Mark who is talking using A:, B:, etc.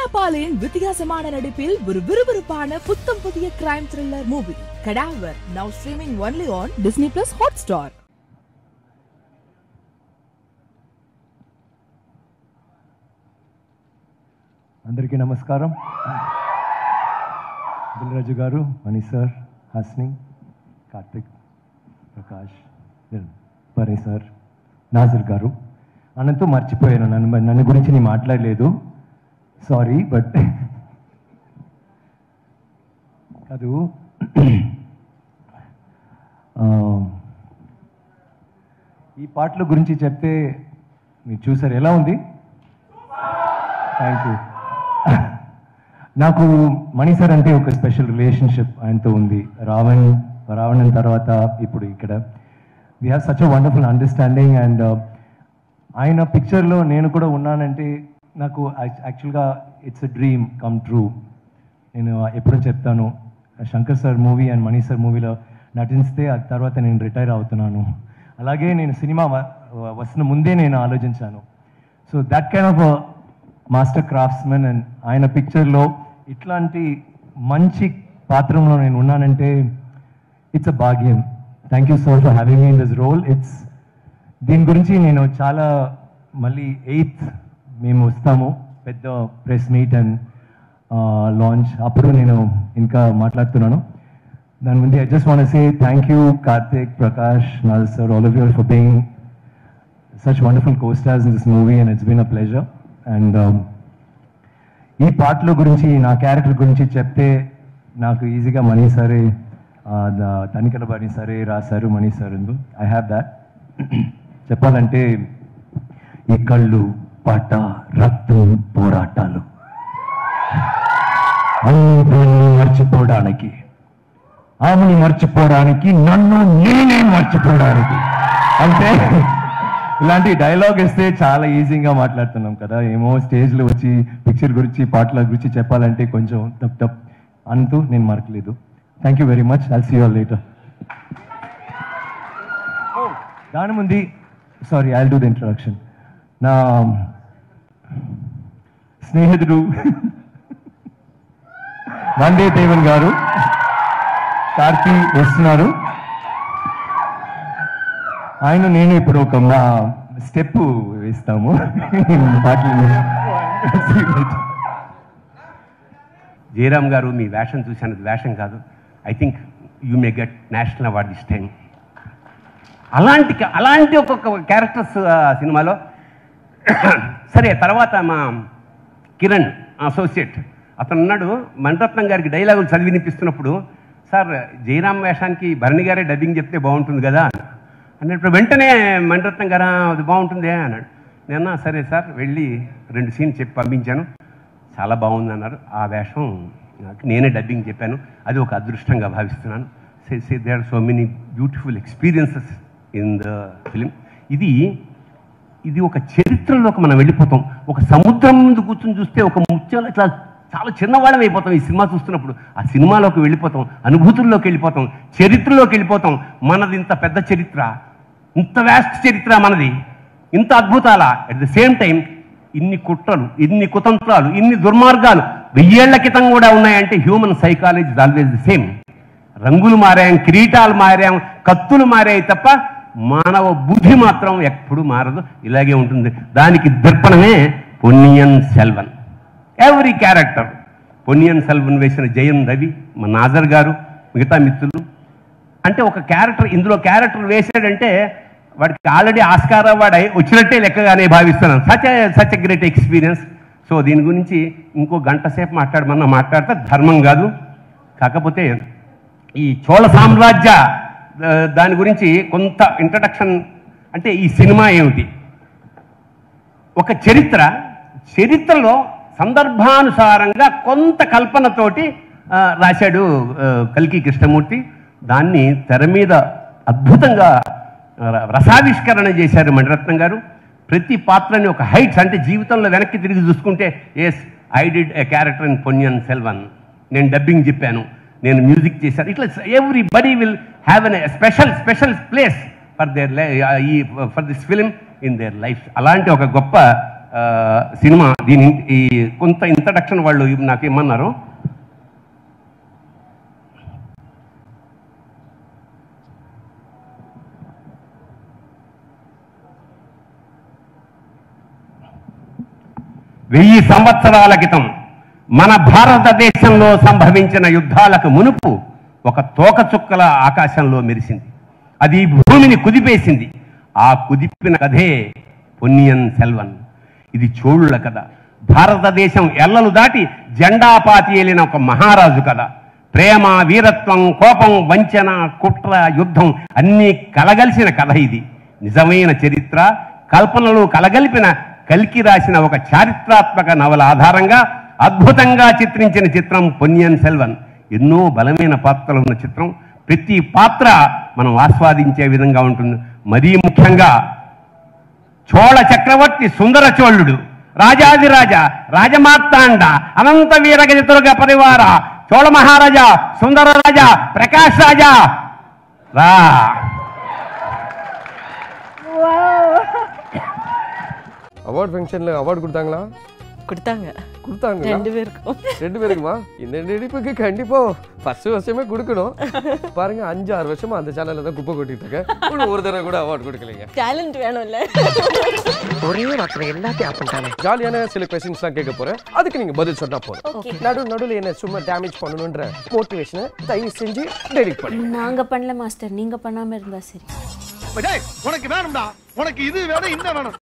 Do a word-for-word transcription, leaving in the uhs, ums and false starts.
A: கலாபாலின் வித்தியாசமான நடிப்பில் ஒரு விறுவிறுப்பான புத்தம் புதிய crime thriller movie Kadaver now streaming only on Disney Plus Hotstar.
B: అందరికీ నమస్కారం. దిల్రాజు గారు, మణి సార్, హాస్ని, కార్తిక్, ప్రకాష్, పని సార్, నాజర్ గారు, అనంతో మర్చిపోయాను. నన్ను నన్ను గురించి నేను మాట్లాడలేదు, సారీ. బట్ కాదు, ఈ పాటల గురించి చెప్తే మీరు చూసారు ఎలా ఉంది. Thank you. నాకు మణి సార్ అంటే ఒక స్పెషల్ రిలేషన్షిప్ ఆయనతో ఉంది. రావణ్ రావణన్ తర్వాత ఇప్పుడు ఇక్కడ we have such a wonderful understanding. And ఆయన పిక్చర్లో నేను కూడా ఉన్నానంటే నాకు యాక్చువల్గా it's a dream come true. నేను ఎప్పుడూ చెప్తాను, Shankar sir movie and Mani sir మూవీలో నటిస్తే ఆ తర్వాత నేను రిటైర్ అవుతున్నాను. అలాగే నేను సినిమా వస్తున్న ముందే నేను ఆలోచించాను. So that kind of master craftsmen. And ఆయన పిక్చర్లో ఇట్లాంటి మంచి పాత్రలో నేను ఉన్నానంటే ఇట్స్ అ భాగ్యం. Thank you so for having me in this role. It's దీని గురించి నేను చాలా మళ్ళీ ఎయిత్ మేము వస్తాము పెద్ద ప్రెస్ మీట్ అండ్ లాంచ్, అప్పుడు నేను ఇంకా మాట్లాడుతున్నాను. దాని ముందు I just want to say thank you Karthik, Prakash, Naz sir, all of you for being such wonderful co-stars in this movie and it's been a pleasure. And ఈ పాటల గురించి, నా క్యారెక్టర్ గురించి చెప్తే నాకు ఈజీగా మణి సారే, తనికల మణి సారే రాశారు, Mani sir and I have that. చెప్పాలంటే ఈ కళ్ళు, పాట, రక్తం, పోరాటాలు అన్ని మర్చిపోవడానికి, ఆమెని మర్చిపోవడానికి, నన్ను నేనే మర్చిపోవడానికి. అంటే ఇలాంటి డైలాగ్ ఇస్తే చాలా ఈజీగా మాట్లాడుతున్నాం కదా. ఏమో స్టేజ్లో వచ్చి పిక్చర్ గురించి, పాటల గురించి చెప్పాలంటే కొంచెం తప్ తప్ అంటూ నేను మరకలేదు. Thank you very much. I'll see you all later. దాని ముందు sorry, I'll do the introduction. నా స్నేహితుడు వందేతేవన్ గారు, కార్తి వస్తున్నారు. ఆయన నేను ఇప్పుడు ఒక మా స్టెప్ వేస్తాము పాటలు.
C: జయరామ్ గారు, మీ వేషం చూశాను, వేషం కాదు. I think you may get national award this time. అలాంటి అలాంటి ఒక్కొక్క క్యారెక్టర్స్ సినిమాలో. సరే, తర్వాత మా కిరణ్ అసోసియేట్ అతను ఉన్నాడు, మణిరత్నం గారికి డైలాగులు చదివి వినిపిస్తున్నప్పుడు, సార్ జయరామ్ వేషానికి భరణి గారే డబ్బింగ్ చెప్తే బాగుంటుంది కదా అన్నప్పుడు వెంటనే మణిరత్నం గారు అది బాగుంటుంది అన్నాడు. నేను సరే సార్ వెళ్ళి రెండు సీన్ చెప్పి పంపించాను, చాలా బాగుంది అన్నారు. ఆ వేషం నాకు నేనే డబ్బింగ్ చెప్పాను, అది ఒక అదృష్టంగా భావిస్తున్నాను. Say say they are so many beautiful experiences in the film. ఇది ఇది ఒక చరిత్రలోకి మనం వెళ్ళిపోతాం. ఒక సముద్రం ముందు కూర్చొని చూస్తే ఒక ముత్యాలు ఇట్లా చాలా చిన్నవాళ్ళం అయిపోతాం. ఈ సినిమా చూస్తున్నప్పుడు ఆ సినిమాలోకి వెళ్ళిపోతాం, అనుభూతుల్లోకి వెళ్ళిపోతాం, చరిత్రలోకి వెళ్ళిపోతాం. మనది ఇంత పెద్ద చరిత్ర, ఇంత వ్యాస్ట్ చరిత్ర మనది, ఇంత అద్భుతాల. అట్ ద సేమ్ టైం ఇన్ని కుట్రలు, ఇన్ని కుతంత్రాలు, ఇన్ని దుర్మార్గాలు వెయ్యేళ్ల క్రితం కూడా ఉన్నాయంటే human psychology is always the same. రంగులు మారాం, కిరీటాలు మారాం, కత్తులు మారాయి తప్ప మానవ బుద్ధి మాత్రం ఎప్పుడు మారదు, ఇలాగే ఉంటుంది. దానికి దర్పణమే పొన్నియన్ సెల్వన్. ఎవ్రీ క్యారెక్టర్ పొన్నియన్ సెల్వన్ వేసిన జయం రవి, మా నాజర్ గారు, మిగతా మిత్రులు. అంటే ఒక క్యారెక్టర్ ఇందులో క్యారెక్టర్ వేసాడంటే వాడికి ఆల్రెడీ ఆస్కార్ అవార్డు వచ్చినట్టే లెక్కగానే భావిస్తున్నాను. Such such a great experience. So దీని గురించి ఇంకో గంట సేపు మాట్లాడమన్నా మాట్లాడితే ధర్మం కాదు. కాకపోతే ఈ చోళ సామ్రాజ్య దాని గురించి కొంత ఇంట్రడక్షన్. అంటే ఈ సినిమా ఏమిటి, ఒక చరిత్ర, చరిత్రలో సందర్భానుసారంగా కొంత కల్పనతోటి రాశాడు కల్కి కృష్ణమూర్తి. దాన్ని తెర మీద అద్భుతంగా రసావిష్కరణ చేశారు మణిరత్నం గారు. ప్రతి పాత్రని ఒక హైట్స్, అంటే జీవితంలో వెనక్కి తిరిగి చూసుకుంటే yes I did a character in Ponniyin Selvan, నేను డబ్బింగ్ చెప్పాను, నేను మ్యూజిక్ చేశాను. ఇట్లా everybody will have an special special place for their for this film in their life. అలాంటి ఒక గొప్ప సినిమా దీని ఈ కొంత ఇంట్రడక్షన్ వాళ్ళు నాకు ఏమన్నారు, వెయ్యి సంవత్సరాల క్రితం మన భారతదేశంలో సంభవించిన యుద్ధాలకు మునుపు ఒక తోకచుక్కల ఆకాశంలో మెరిసింది. అది భూమిని కుదిపేసింది. ఆ కుదిపిన కథే పొన్నియన్ సెల్వన్. ఇది చోళుల కథ. భారతదేశం ఎల్లలు దాటి జెండా పాతి ఏలిన ఒక మహారాజు కథ. ప్రేమ, వీరత్వం, కోపం, వంచన, కుట్ర, యుద్ధం అన్నీ కలగలిసిన కథ ఇది. నిజమైన చరిత్ర కల్పనలు కలగలిపిన కల్కి రాసిన ఒక చారిత్రాత్మక నవల ఆధారంగా అద్భుతంగా చిత్రించిన చిత్రం పొన్నియిన్ సెల్వన్. ఎన్నో బలమైన పాత్రలు ఉన్న చిత్రం. ప్రతి పాత్ర మనం ఆస్వాదించే విధంగా ఉంటుంది. మరీ ముఖ్యంగా చోళ చక్రవర్తి సుందర చోళుడు, రాజాదిరాజ, రాజమార్తాండ, అనంత వీరగజతుర్గ పరివార, చోళ మహారాజా, సుందర రాజా, ప్రకాష్ రాజా రా.
D: அவார்ட் ஃபங்க்ஷன்ல அவார்டு கொடுத்தாங்களா?
E: கொடுத்தாங்க
D: கொடுத்தாங்க
E: ரெண்டு பேருக்கும்
D: ரெண்டு பேருக்குமா? இந்த நடிப்புக்கு கண்டிப்பா ஃபர்ஸ்ட் வருஷமே கொடுக்கணும். பாருங்க அஞ்சு ஆறு வருஷமா அந்த சேனல்ல தான் குப்பை கொட்டிட்டு இருக்கேன். ஒரு தடவை கூட அவார்டு கொடுக்கலங்க.
E: டேலண்ட் வேணும்ல.
F: ஒரே வார்த்தை எல்லாத்தையும் ஆப் பண்ணிட்டானே.
D: ஜாலியான சில क्वेश्चंஸ்லாம் கேட்க போறேன். அதுக்கு நீங்க பதில் சொன்னா போதும். நடு நடுவுல என்ன சும்மா டேமேஜ் பண்ணணும்ன்ற மோட்டிவேஷனை தயவு செஞ்சு டெலிட் பண்ணுங்க.
E: நாங்க பண்ணல மாஸ்டர், நீங்க பண்ணாம இருந்தா சரி.
G: உனக்கு வேணும்டா, உனக்கு இது வேணும், இந்த வேணும்.